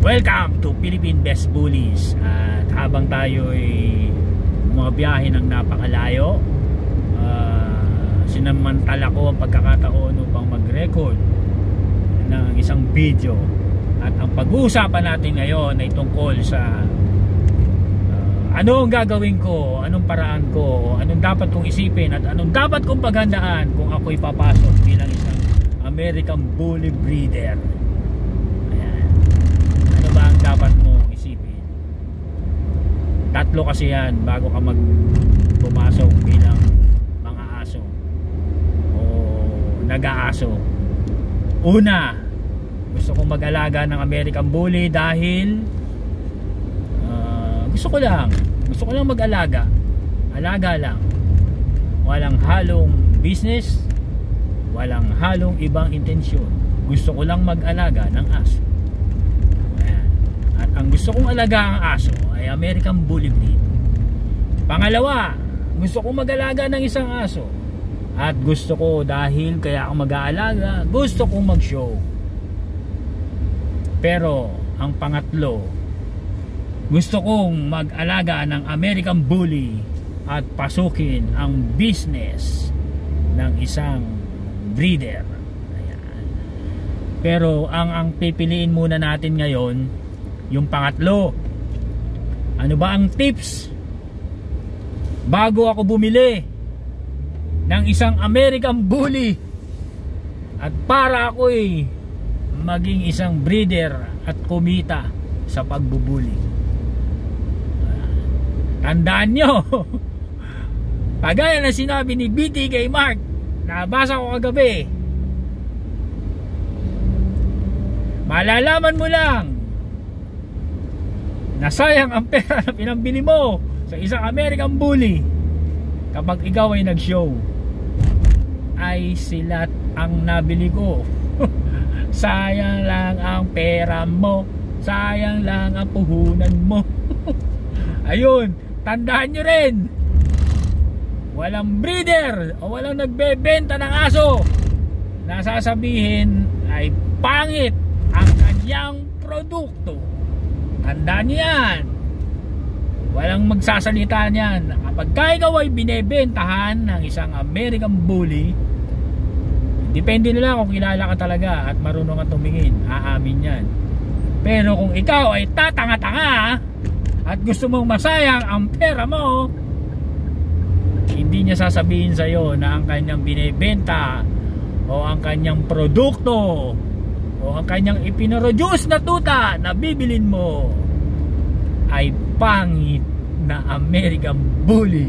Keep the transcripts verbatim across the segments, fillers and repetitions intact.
Welcome to Philippine Best Bullies. At habang tayo ay mga biyahe ng napakalayo, uh, sinamantala ko ang pagkakataon upang mag-record ng isang video. At ang pag-uusapan natin ngayon ay tungkol sa uh, ano ang gagawin ko, anong paraan ko, anong dapat kong isipin, at anong dapat kong paghandaan kung ako'y papasok bilang isang American Bully Breeder. Dapat mo isipin. Tatlo kasi yan bago ka mag pumasok bilang mga aso o nag-aaso. Una, gusto kong mag-alaga ng American Bully dahil uh, gusto ko lang gusto ko lang mag-alaga. Alaga lang, walang halong business, walang halong ibang intensyon. Gusto ko lang mag-alaga ng aso. Ang gusto kong alaga ang aso ay American Bully breed. Pangalawa, gusto kong mag-alaga ng isang aso. At gusto ko, dahil kaya ako mag-aalaga, gusto kong mag-show. Pero ang pangatlo, gusto kong mag-alaga ng American Bully at pasukin ang business ng isang breeder. Ayan. Pero ang ang pipiliin muna natin ngayon, yung pangatlo. Ano ba ang tips bago ako bumili ng isang American Bully at para ako'y maging isang breeder at kumita sa pagbubuli? Tandaan nyo, kagaya na sinabi ni B T kay Mark, nabasa ko kagabi, malalaman mo lang nasayang ang pera na pinambili mo sa isang American Bully kapag ikaw ay nag-show. Ay silat ang nabili ko. Sayang lang ang pera mo, sayang lang ang puhunan mo. Ayun, tandaan nyo rin, walang breeder o walang nagbebenta ng aso na sasabihin ay pangit ang kanyang produkto. Tandaan niyo yan. Walang magsasalita niyan. Kapag ikaw ay binebentahan ng isang American Bully, depende nila kung kilala ka talaga at marunong ka tumingin, aamin yan. Pero kung ikaw ay tatanga-tanga at gusto mong masayang ang pera mo, hindi niya sasabihin sa'yo na ang kanyang binebenta o ang kanyang produkto o ang kanyang ipinoreduce na tuta na bibilin mo ay pangit na American Bully.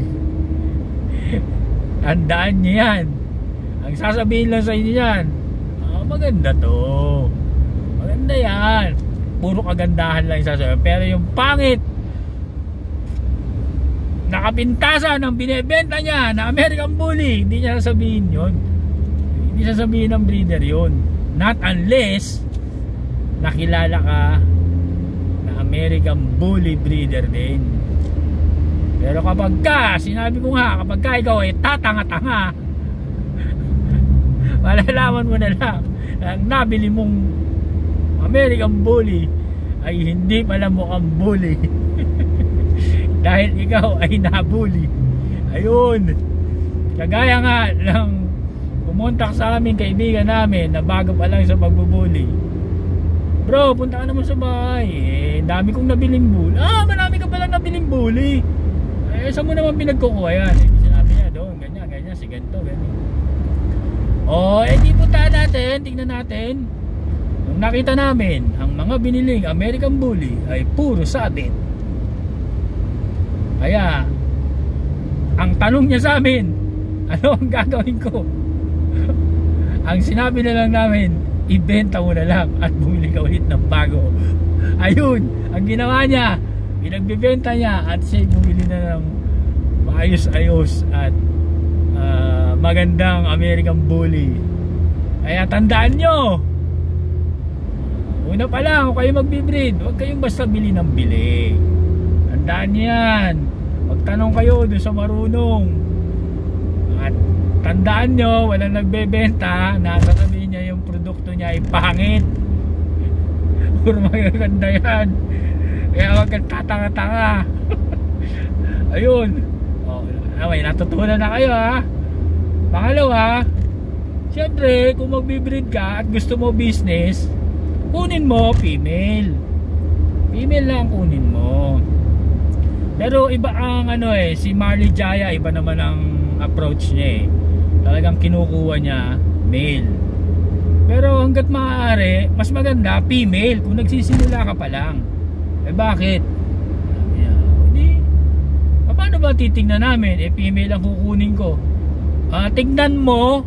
Tandaan niyo yan. Ang sasabihin lang sa inyo yan, oh, maganda to, maganda yan, puro kagandahan lang yung sasabihin. Pero yung pangit, nakapintasan ng binebenta niya na American Bully, hindi niya sasabihin yun. Hindi sasabihin ng breeder yun. Not unless nakilala ka na American Bully breeder din. Pero kapag ka, sinabi ko nga, kapag ka ikaw ay tatanga-tanga, malalaman mo na lang na ang nabili mong American Bully ay hindi pala mukhang bully. Dahil ikaw ay nabully. Ayun, kagaya nga lang pumunta sa aming kaibigan namin na bago pa lang sa pagbubuli. Bro, punta ka naman sa bahay. Eh, dami kong nabiling bully. Ah, marami ka palang nabiling bully. Eh, saan mo naman pinagkukuha yan? Eh, sinabi niya doon, ganyan, ganyan, si ganito, ganyan. O, eh, di punta natin, tignan natin. Nung nakita namin, ang mga biniling American Bully ay puro sabit. Kaya, ang tanong niya sa amin, ano ang gagawin ko? Ang sinabi na lang namin, ibenta mo na lang at bumili ka ulit ng bago. Ayun, ang ginawa niya, pinagbibenta niya at siya bumili na ng maayos-ayos at uh, magandang American Bully. Kaya tandaan nyo, una pa lang, kung kayo magbibreed, huwag kayong basta bili ng bili. Tandaan nyo yan. Magtanong kayo doon sa marunong. At tandaan nyo, walang nagbebenta na sasabihin niya yung produkto niya ay pangit Siguro magaganda yan. Kaya wag kang tatanga-tanga. Ayun. Oh, may natutunan na kayo ha. Pangalawa, siyempre kung magbibreed ka at gusto mo business, kunin mo female. Female lang kunin mo. Pero iba ang ano eh, si Marley Jaya, iba naman ang approach niya eh. Talagang kinukuha niya male. Pero hanggat maaari, mas maganda female kung nagsisimula ka pa lang. Eh bakit? Hindi. Paano ba titingnan namin? Eh female ang kukunin ko. Uh, tignan mo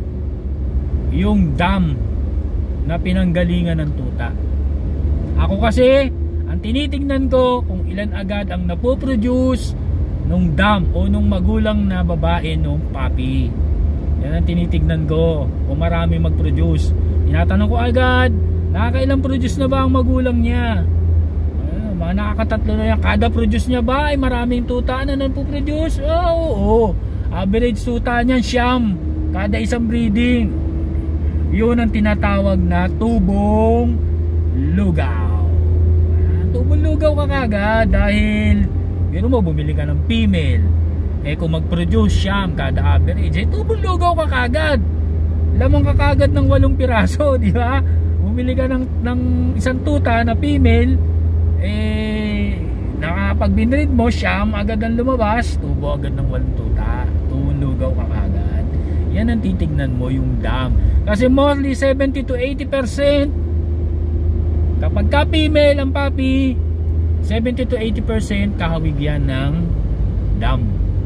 yung dam na pinanggalingan ng tuta. Ako kasi ang tinitignan ko kung ilan agad ang napoproduce nung dam o nung magulang na babae nung puppy. Yan ang tinitignan ko kung marami mag-produce. Tinatanong ko agad, nakakailang produce na ba ang magulang niya? Ay, mga nakakatatlo na yan. Kada produce niya ba ay maraming tuta na napoproduce? Oo, oo, oo. Average tuta niyan siyam kada isang breeding. Yun ang tinatawag na tubong lugaw. Tubong lugaw ka kagad dahil biro mo bumili ka ng female. Eh kung mag-produce siyam kada average, eh tubong lugaw ka kagad. Lamang ka kagad ng walong piraso, di ba? Bumili ka ng, ng isang tuta na female, eh nakapag binread mo siyam agad ang lumabas, tubo agad ng walong tuta. Tubong lugaw ka kagad. Yan ang titignan mo yung dam. Kasi mostly seventy to eighty percent kapag ka female ang puppy, seventy to eighty percent kahawig yan ng dam.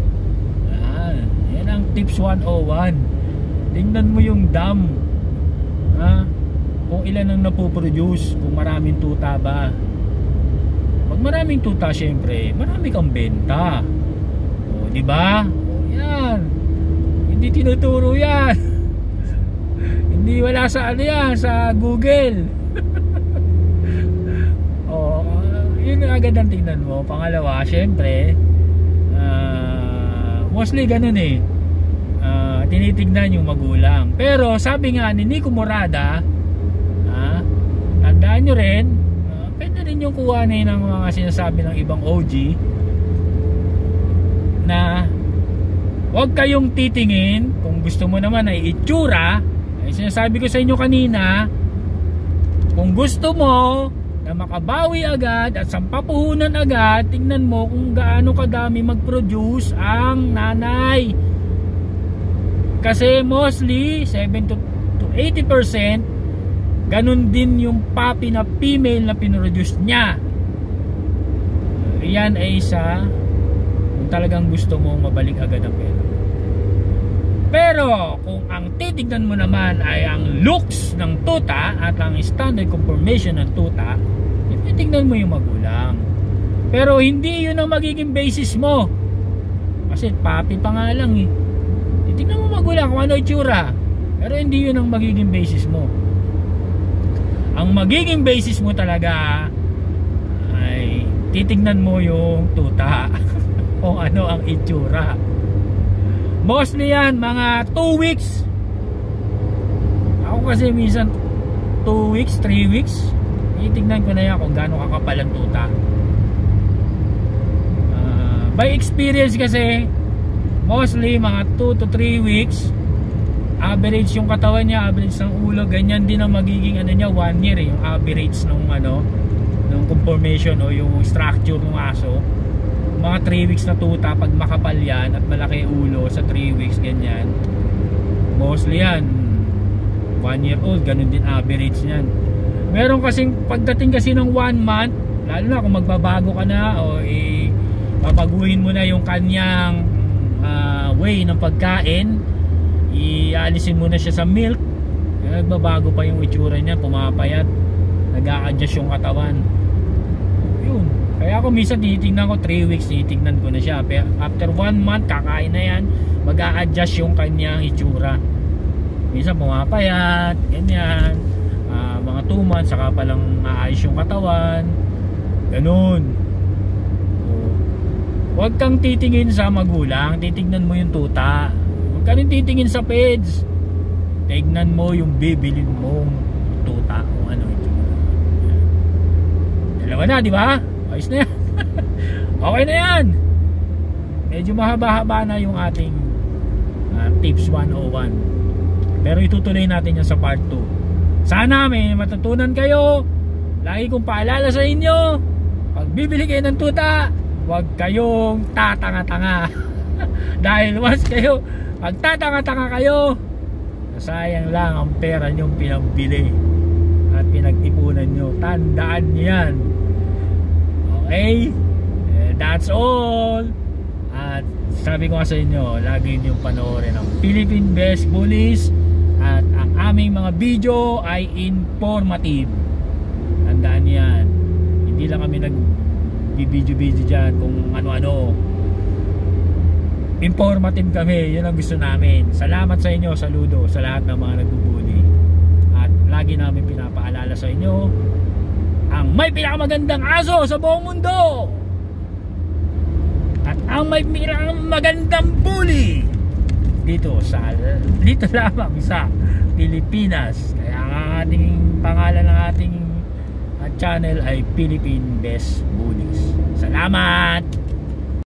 Yan, yan ang tips one oh one. Tingnan mo yung dam, ha? Kung ilan ang napoproduce, kung maraming tuta ba. Pag maraming tuta, syempre marami kang benta. O, di ba? O, yan. Hindi tinuturo yan. Hindi, wala sa ano yan, sa Google. O, yun agad ang tingnan mo. Pangalawa, syempre, uh, mostly ganun eh. Uh, tinitignan yung magulang. Pero sabi nga ni Nico Morada, uh, tandaan nyo rin, uh, pwede rin yung kuhanin ng mga sinasabi ng ibang O G na huwag kayong titingin kung gusto mo naman ay itsura. Ay sinasabi ko sa inyo kanina, kung gusto mo na makabawi agad at sampapuhunan agad, tingnan mo kung gaano kadami mag-produce ang nanay. Kasi mostly seventy to eighty percent ganun din yung puppy na female na pinroduce niya. Yan ay isa kung talagang gusto mo mabalik agad ang pera. Pero kung ang titignan mo naman ay ang looks ng tuta at ang standard conformation ng tuta, titignan mo yung magulang. Pero hindi yun ang magiging basis mo. Kasi puppy pa nga lang eh. Tingnan mo magulang kung ano itsura. Pero hindi yun ang magiging basis mo. Ang magiging basis mo talaga ay titignan mo yung tuta. Kung ano ang itsura. Mostly yan mga two weeks. Ako kasi minsan two weeks, three weeks, titignan ko na yan kung gaano kakapal ang tuta. uh, By experience kasi, mostly mga two to three weeks average yung katawan niya, average ng ulo, ganyan din ang magiging ano niya, one year eh, yung average ng ano, ng conformation o yung structure ng aso. Mga three weeks na tuta, pag makapal yan at malaki ulo sa three weeks, ganyan mostly yan one year old, ganun din average niyan. Meron kasing pagdating kasi ng one month, lalo na kung magbabago ka na o eh, papaguhin mo na yung kanyang Uh, way ng pagkain, ialisin mo na siya sa milk, nagbabago pa yung itsura niya, pumapayat, nag-a-adjust yung katawan. Yun, kaya ako minsan titignan ko three weeks, titignan ko na siya. Pero after one month kakain na yan, mag-a-adjust yung kanyang itsura. Minsan pumapayat, ganyan, uh, mga two months saka palang naayos yung katawan, ganun. Huwag kang titingin sa magulang, titignan mo yung tuta. Huwag ka rin titingin sa peds. Tignan mo yung bibilin mong tuta kung ano ito. Okay na, di ba? Ayos na yan. Okay na yan. Medyo mahaba-haba na yung ating uh, tips one oh one, pero itutuloy natin yan sa part two. Sana may matutunan kayo. Lagi kong paalala sa inyo, pag bibili kayo ng tuta, huwag kayong tatanga-tanga. Dahil once kayo pag tatanga-tanga kayo, sayang lang ang pera nyong pinambili at pinag-ipunan nyo. Tandaan nyo yan. Okay, that's all. At sabi ko nga sa inyo, lagi niyong panoorin ang Philippine Best Bullies. At ang aming mga video ay informative. Tandaan yan. Hindi lang kami nag-video-video dyan kung ano-ano. Informative kami. Yun ang gusto namin. Salamat sa inyo, saludo sa lahat ng mga nagbubuli. At lagi namin pinapaalala sa inyo, ang may pinakamagandang aso sa buong mundo at ang may magandang bully dito sa dito lamang sa Pilipinas. Kaya ang ating pangalan ng ating uh, channel ay Philippine Best Bullies. Salamat.